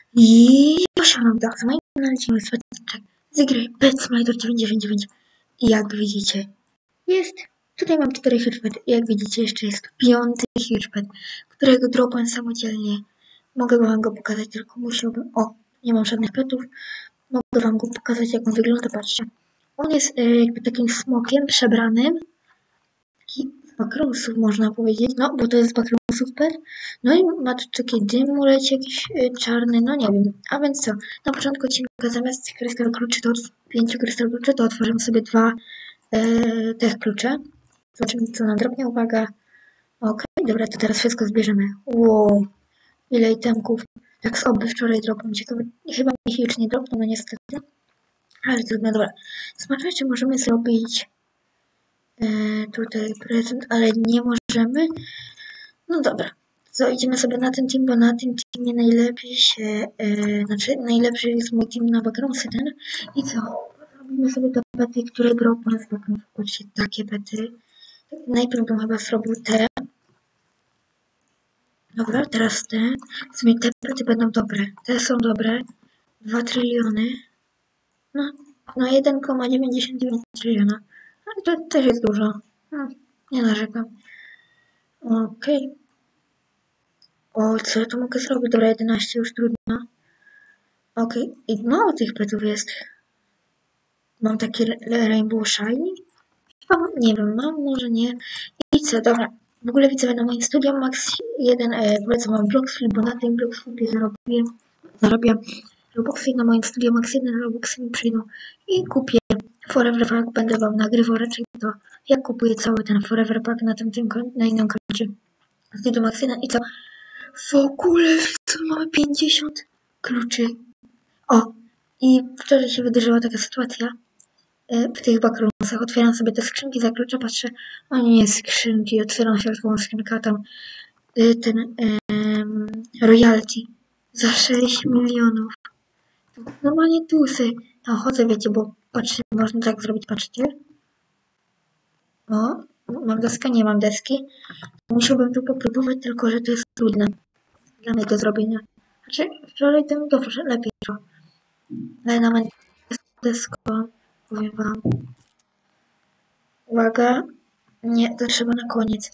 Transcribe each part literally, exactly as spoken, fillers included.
I osiągnął tak, z moim naleceniem specjalnie z gry Pet Simulator dziewięćdziesiąt dziewięć. I jak widzicie, jest, tutaj mam cztery hitchpety. I jak widzicie, jeszcze jest piąty hitchpet, którego dropłem samodzielnie. Mogę wam go pokazać, tylko musiałbym, o, nie mam żadnych petów. Mogę wam go pokazać, jak on wygląda, patrzcie. On jest y, jakby takim smokiem przebranym. Taki z backroomsów można powiedzieć, no bo to jest z backroomsów pet. No i ma tu taki dym leci jakiś y, czarny, no nie wiem. A więc co, na początku odcinka zamiast tych krystal kluczy, to od pięciu krystal kluczy, to otworzymy sobie dwa y, tych klucze. Zobaczymy, co nam dropnie, uwaga. Okej, okay, dobra, to teraz wszystko zbierzemy. Wow, ile itemków. Tak z oby wczoraj dropłem, ciekawe, chyba mi się już nie dropną, no niestety. Ale trudno, dobra. Zobaczcie, możemy zrobić e, tutaj prezent, ale nie możemy. No dobra, co, idziemy sobie na ten team, bo na tym teamie najlepiej się, e, znaczy najlepszy jest mój team na backgroundsy ten. I co, robimy sobie te pety, które dropną z backgroundsów. Patrzcie, takie pety. Najpierw bym chyba zrobił te. Dobra, teraz te. W sumie te pety będą dobre. Te są dobre. dwa tryliony. No, no jeden przecinek dziewięćdziesiąt dziewięć tryliona. Ale to też jest dużo. No, nie narzekam. Okej. Okay. O, co ja tu mogę zrobić? Dobra, jedenaście już trudno. Okej. Okay. I mało tych petów jest. Mam taki Rainbow Shiny? Chyba, nie wiem, mam, może nie. I co, dobra. W ogóle widzę na moim studium Max jeden, e, polecam mam Bloxflip, bo na tym Bloxflipie zarobię, zarobię Robuxy, na moim studium Max jeden Robuxy mi przyjdą i kupię Forever Pack, będę wam nagrywał raczej to, jak kupuję cały ten Forever Pack na tym, tym na innym koncie studium Max jeden i co? W ogóle mamy pięćdziesiąt kluczy. O, i wczoraj się wydarzyła taka sytuacja w tych backroomsach. Otwieram sobie te skrzynki za klucze, patrzę, o nie, skrzynki, otwieram światłą skrzynkę, a tam ten um, royalty za sześć milionów. Normalnie tu sobie tam chodzę, wiecie, bo patrzcie, można tak zrobić, patrzcie. O, mam deskę, nie mam deski. Musiałbym tu popróbować, tylko że to jest trudne dla mnie do zrobienia. Znaczy, wczoraj temu dobrze, lepiej szło. Ale nawet deską, powiem wam. Uwaga. Nie, to trzeba na koniec.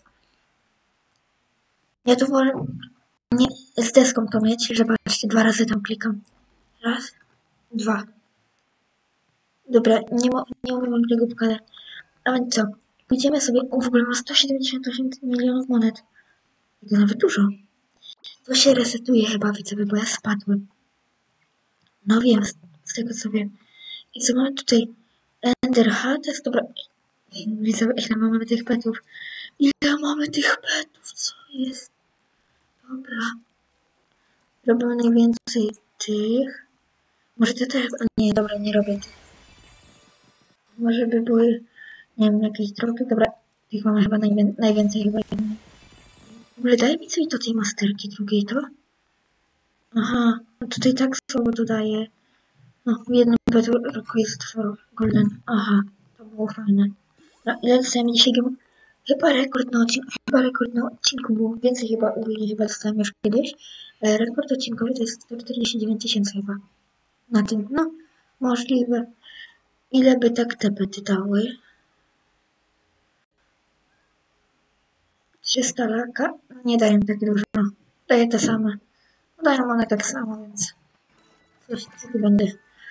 Ja tu wolę nie z deską to mieć, że patrzcie, dwa razy tam klikam. Raz, dwa. Dobra, nie, nie umiem wam tego pokazać. A więc co? Pójdziemy sobie, o, w ogóle ma sto siedemdziesiąt osiem milionów monet. To nawet dużo. To się resetuje chyba, widzowie, bo ja spadłem. No wiem, z, z tego co wiem. I co mamy tutaj? Ender Hat, jest dobra. Widzowie, ile mamy tych petów? Ile mamy tych petów? Co jest? Dobra. Robimy najwięcej tych. Może te też... Nie, dobra, nie robię tych. Może by były, nie wiem, jakieś drogi. Dobra, tych mamy chyba najwię najwięcej. Chyba. W ogóle daj mi coś do tej masterki drugiej, to? Aha, no tutaj tak słowo dodaję. No, w jednym petu roku jest golden. Aha, to było fajne. No, ile dostałem dzisiaj? Chyba rekord na odcinku, chyba rekord na odcinku było więcej chyba, ogólnie chyba dostałem już kiedyś. E, rekord odcinkowy to jest sto czterdzieści dziewięć tysięcy chyba. Na tym, no, możliwe. Ile by tak te pety dały? trzysta laka? Nie dają tak dużo. Daję te same. Dają one tak samo, więc coś takiego będę.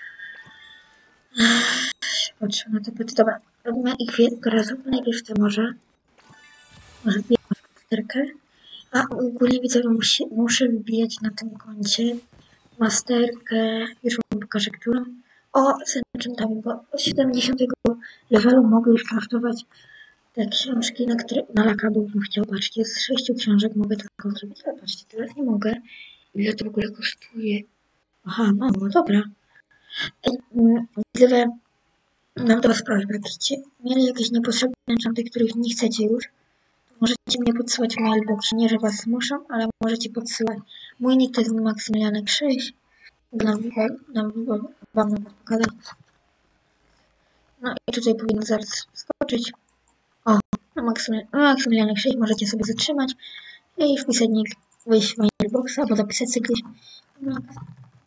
Patrzę na te pety. Dobra, robimy ich teraz najpierw te może. Może wbijam masterkę. A ogólnie widzę, że musi, muszę wbijać na tym koncie masterkę. Już wam pokażę, którą. O, z enchantami, bo od siedemdziesiątego levelu mogę już kraftować te książki, na które na laka bym chciał. Patrzcie, z sześciu książek mogę tylko zrobić. Ale patrzcie, teraz nie mogę. Ile to w ogóle kosztuje? Aha, mało, dobra. Widzę, mam do was prośbę, jakbyście mieli jakieś niepotrzebne enchanty, których nie chcecie już, to możecie mnie podsyłać w mailboxie. Nie, że was zmuszam, ale możecie podsyłać. Mój nick to jest Maksymilianek sześć. Nam, nam, wam nam pokazać. No i tutaj powinno zaraz skoczyć. O, Maksymilianek sześć możecie sobie zatrzymać i wpisać nick, wejść w mailboxa, albo zapisać sobie gdzieś.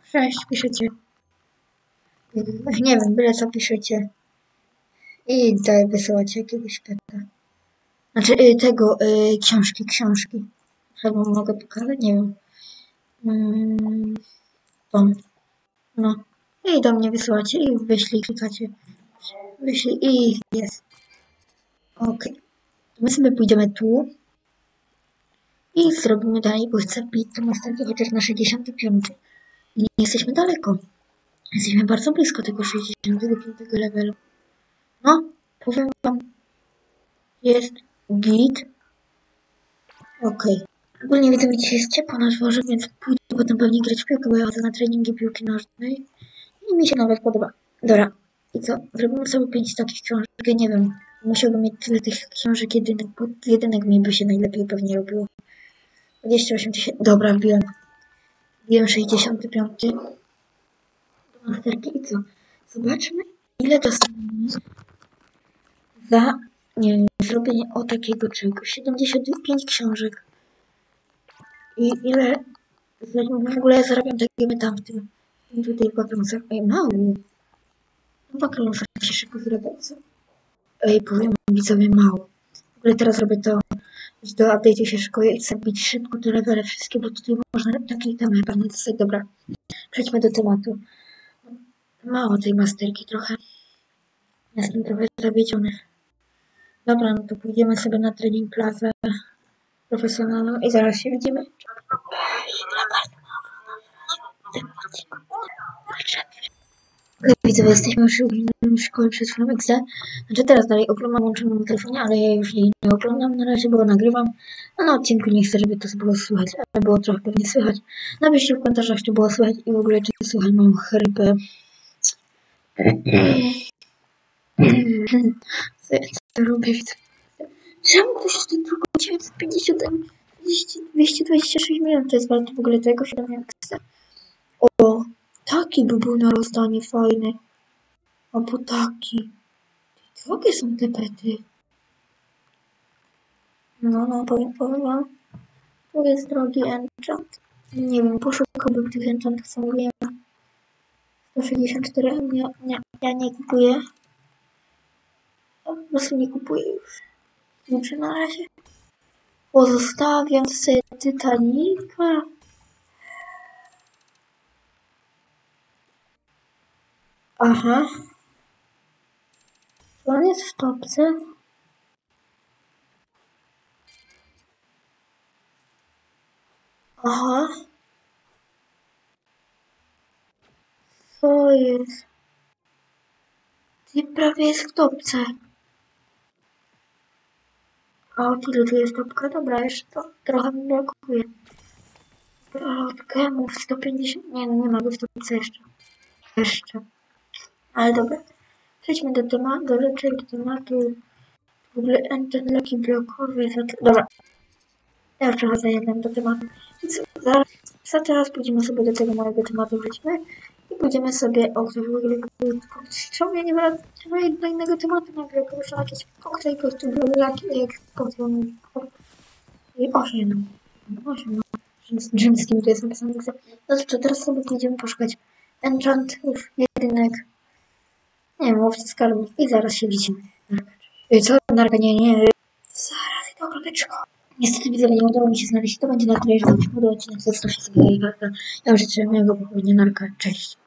sześć piszecie. Nie wiem, byle co piszecie. I dalej wysyłacie jakiegoś peta. Znaczy y, tego, y, książki, książki. Chyba mogę pokazać, nie wiem. Mm, Tom. No. I do mnie wysyłacie i wyślij, klikacie. Wyślij i jest. Ok. My sobie pójdziemy tu. I zrobimy dalej, bo chcę bić tą następną chociaż na sześćdziesiąty piąty. I nie jesteśmy daleko. Jesteśmy bardzo blisko tego sześćdziesiątego piątego levelu. No, powiem wam. Jest git. Okej. Okay. Ogólnie widzę, że dzisiaj jest ciepło na dworze, więc pójdę potem pewnie grać w piłkę, bo ja chodzę na treningi piłki nożnej. I mi się nawet podoba. Dobra. I co? Zrobimy sobie pięć takich książek. Ja nie wiem. Musiałbym mieć tyle tych książek jedynek, bo jedynek mi by się najlepiej pewnie robiło. dwadzieścia osiem tysięcy. Dobra, wbiłem. Wbiłem sześćdziesiąty piąty. Do masterki i co? Zobaczmy, ile dostaniemy za, nie wiem, zrobienie o takiego czegoś. siedemdziesiąt pięć książek. I ile w ogóle zarabiam takiego tam w tym, tutaj w bakrąsach. Ej, mało. W bakrąsach się szybko zrobię, co? Ej, powiem widzowie, mało. W ogóle teraz robię to, że do update'u się szykuje i chcę bić szybko te levele wszystkie, bo tutaj można takie temy chyba nie dostać. Dobra, przejdźmy do tematu. Mało tej masterki trochę. Jestem trochę zawiedziony. Dobra, no to pójdziemy sobie na trening plazę profesjonalną i zaraz się widzimy. Widzowie, jesteśmy już w szkole przed chwilą X D. Znaczy teraz dalej oglądam łączoną na telefonie, ale ja już jej nie oglądam na razie, bo nagrywam. A na odcinku nie chcę, żeby to było słychać, ale było trochę pewnie słychać. Napiszcie w komentarzach, czy było słychać i w ogóle czy słychać moją chrypę. Co ja co robię, widzę. Czemu ktoś jeszcze tylko dziewięćset pięćdziesiąt, dwieście dwadzieścia sześć milionów, to jest warte w ogóle tego siedem X D. O, taki by był na rozdanie fajny. Albo taki. Jakie są te pety? No, no, powiem, powiem wam. Tu jest drogi enchant. Nie wiem, poszukałbym tych enchantów, co mówiłem. sto sześćdziesiąt cztery, nie, nie, ja nie kupuję. Po prostu nie kupuję już. Dobrze, na razie. Pozostawiam sobie Titanica. Aha. Czy on jest w topce? Aha. Co jest? Ty prawie jest w topce. A od ile tu jest topka? Dobra, jeszcze to trochę mi brakuje. Od gemów sto pięćdziesiąt. Nie, no nie ma go w topce jeszcze. Jeszcze. Ale dobra. Przejdźmy do tematu, do rzeczy, do tematu. W ogóle enchant leki blokowy. Dobra. Ja już przechodzę jeden do tematu. Więc zaraz, za teraz pójdziemy sobie do tego mojego tematu, wrócimy. I pójdziemy sobie o ktoś w ogóle czemu ja nie wracam do innego tematu nagle, poruszam jakieś koktajl, kościół, jak koktajl i osiem. osiem, no. Rzymskim to jest napisane. No to co, teraz sobie pójdziemy poszukać enchantów, jedynek. Nie wiem, łowcy skarbów i zaraz się widzimy. Co? Narka, nie, nie. Zaraz idę oglądać szkołę. Niestety widzowie, nie udało mi się znaleźć. To będzie na tyle, że wam się podobał odcinek, zostawcie sobie lajka. Ja już życzę miłego popołudnia, narka, cześć.